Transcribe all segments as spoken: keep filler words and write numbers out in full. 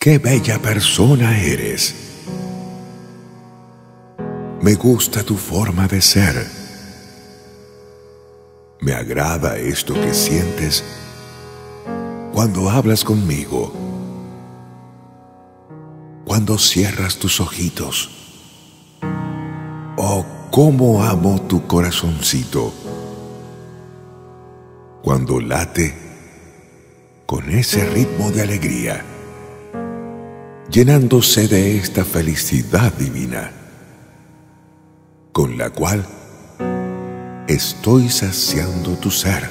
¡Qué bella persona eres! Me gusta tu forma de ser. Me agrada esto que sientes cuando hablas conmigo, cuando cierras tus ojitos. Oh, cómo amo tu corazoncito cuando late con ese ritmo de alegría, llenándose de esta felicidad divina, con la cual estoy saciando tu ser,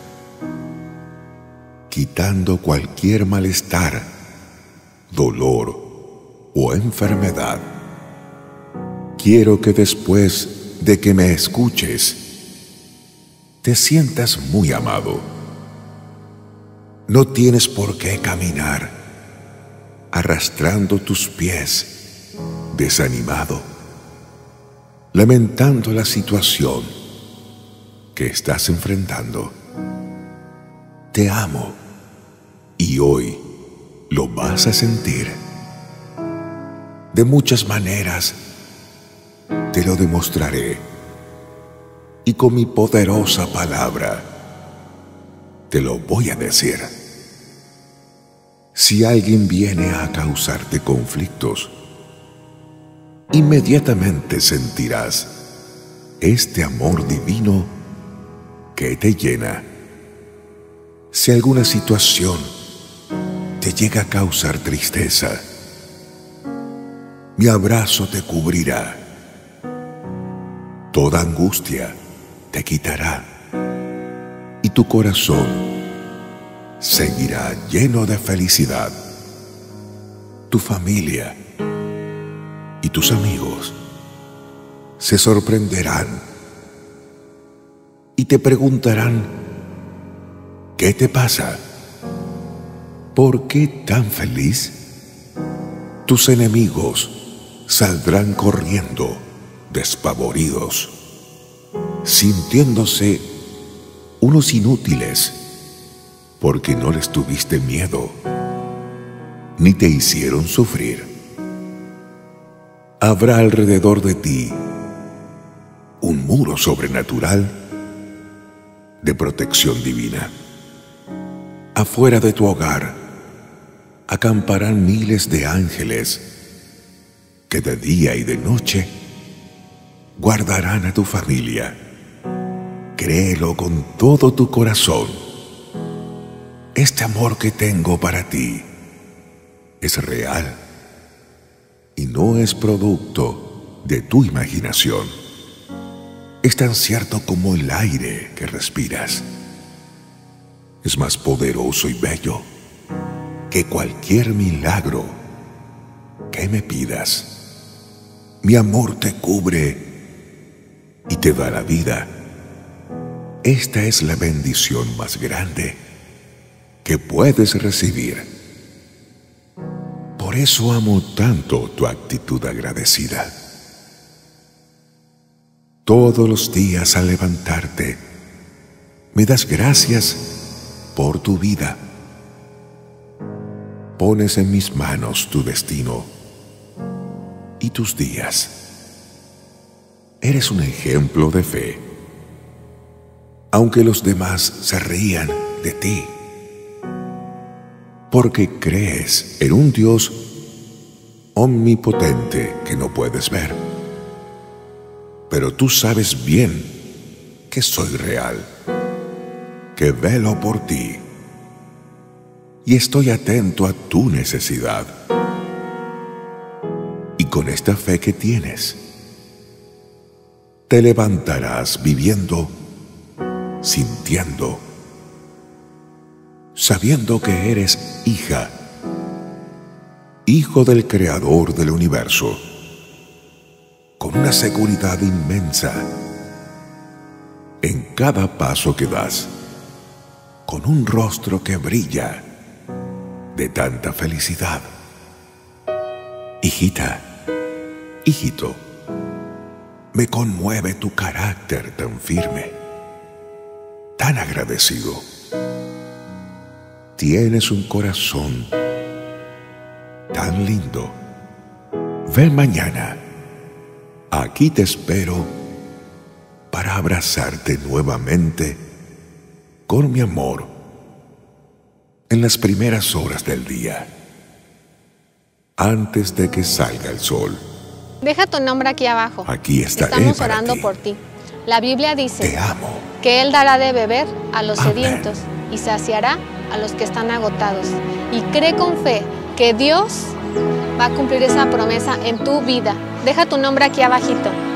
quitando cualquier malestar, dolor o enfermedad. Quiero que después de que me escuches, te sientas muy amado. No tienes por qué caminar arrastrando tus pies, desanimado, lamentando la situación que estás enfrentando. Te amo y hoy lo vas a sentir. De muchas maneras te lo demostraré y con mi poderosa palabra te lo voy a decir. Si alguien viene a causarte conflictos, inmediatamente sentirás este amor divino que te llena. Si alguna situación te llega a causar tristeza, mi abrazo te cubrirá. Toda angustia te quitará y tu corazón seguirá lleno de felicidad. Tu familia y tus amigos se sorprenderán y te preguntarán: ¿qué te pasa? ¿Por qué tan feliz? Tus enemigos saldrán corriendo despavoridos, sintiéndose unos inútiles, porque no les tuviste miedo, ni te hicieron sufrir. Habrá alrededor de ti un muro sobrenatural de protección divina. Afuera de tu hogar acamparán miles de ángeles que de día y de noche guardarán a tu familia. Créelo con todo tu corazón. Este amor que tengo para ti es real y no es producto de tu imaginación. Es tan cierto como el aire que respiras. Es más poderoso y bello que cualquier milagro que me pidas. Mi amor te cubre y te da la vida. Esta es la bendición más grande que puedes recibir. Por eso amo tanto tu actitud agradecida. Todos los días al levantarte, me das gracias por tu vida. Pones en mis manos tu destino y tus días. Eres un ejemplo de fe. Aunque los demás se rían de ti, porque crees en un Dios omnipotente que no puedes ver. Pero tú sabes bien que soy real, que velo por ti y estoy atento a tu necesidad. Y con esta fe que tienes, te levantarás viviendo, sintiendo, sabiendo que eres hija, hijo del Creador del universo, con una seguridad inmensa en cada paso que das, con un rostro que brilla de tanta felicidad. Hijita, hijito, me conmueve tu carácter tan firme, tan agradecido. Tienes un corazón tan lindo. Ven mañana. Aquí te espero para abrazarte nuevamente con mi amor en las primeras horas del día, antes de que salga el sol. Deja tu nombre aquí abajo. Aquí estaré. Estamos para orando ti. por ti. La Biblia dice Te amo. que Él dará de beber a los Amén. sedientos y saciará a los que están agotados. Y cree con fe que Dios va a cumplir esa promesa en tu vida. Deja tu nombre aquí abajito.